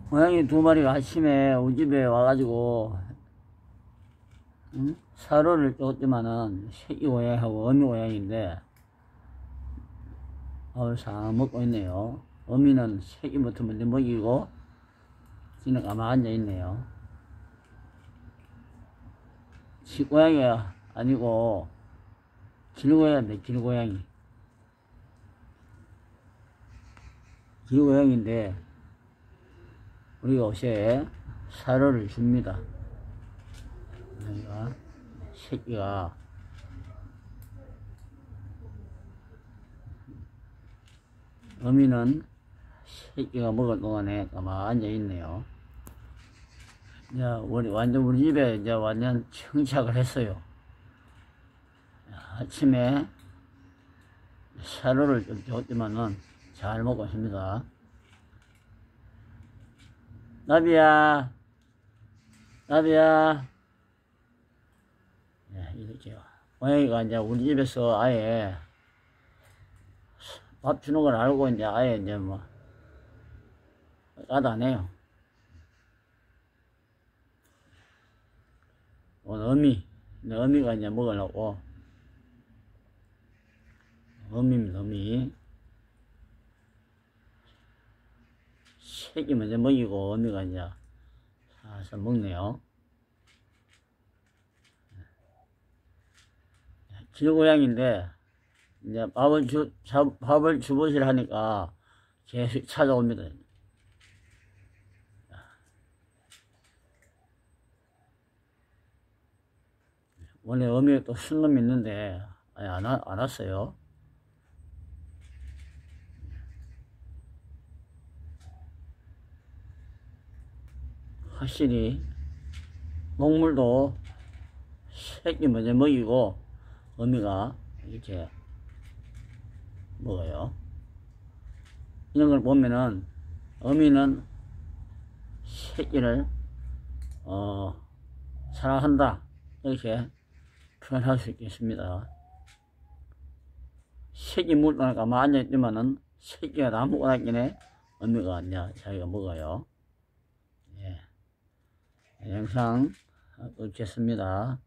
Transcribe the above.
고양이 두 마리가 아침에 우리 집에 와가지고 사료를 줬지만은 새끼 고양이하고 어미 고양이인데 밥을 싹 먹고 있네요. 어미는 새끼부터 먼저 먹이고 지는 가만히 앉아 있네요. 집고양이가 아니고 길고양이인데, 길고양이. 길고양이인데 우리가 옷에 사료를 줍니다. 그러니까 새끼가 어미는 새끼가 먹을 동안에 가만히 앉아 있네요. 이제 우리 집에 이제 완전 정착을 했어요. 아침에 사료를 좀 줬지만은 잘 먹고 있습니다. 나비야, 나비야. 네, 이렇게요. 고양이가 이제 우리 집에서 아예 밥 주는 걸 알고 이제 아예 이제 뭐 까도 안 해요. 오늘 어미가 이제 먹으려고. 어미입니다, 어미. 새끼 먼저 먹이고 어미가 이제 살살 먹네요. 길고양인데 이제 밥을 주부시를 하니까 계속 찾아옵니다. 원래 어미가 또 순놈이 있는데 안 왔어요. 확실히 먹물도 새끼 먼저 먹이고 어미가 이렇게 먹어요. 이런 걸 보면은 어미는 새끼를 사랑한다 이렇게 표현할 수 있겠습니다. 새끼 먹을 거니까 가만히 앉아있지만은 새끼가 다 먹고 나기네 어미가 이제 자기가 먹어요. 예. 영상 끊겠습니다.